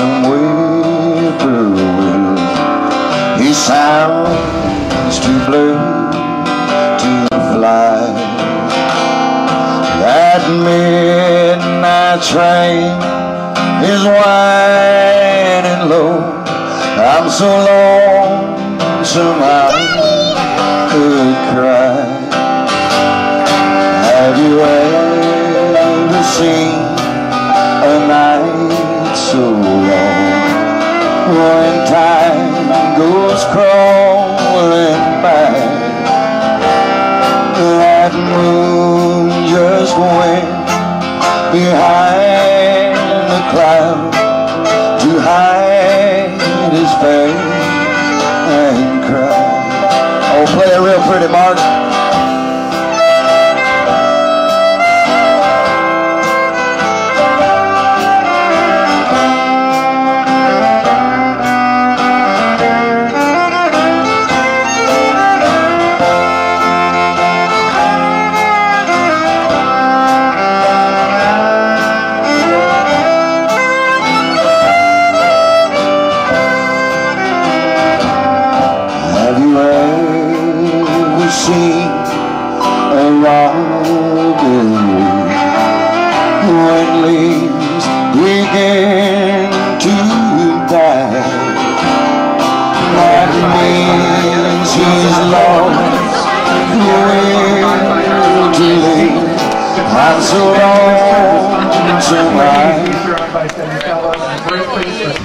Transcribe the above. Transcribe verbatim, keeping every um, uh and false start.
lonesome whippoorwill. He sounds too blue to fly. That midnight train is winding low. I'm so lonesome I could cry. Have you ever seen a night so long, when time goes crawling by? That moon just went behind the cloud to hide his face and cry. Oh, play it real pretty, Mark. See a robin when leaves begin to die. That means he's lost the will to leave. I'm so lonesome I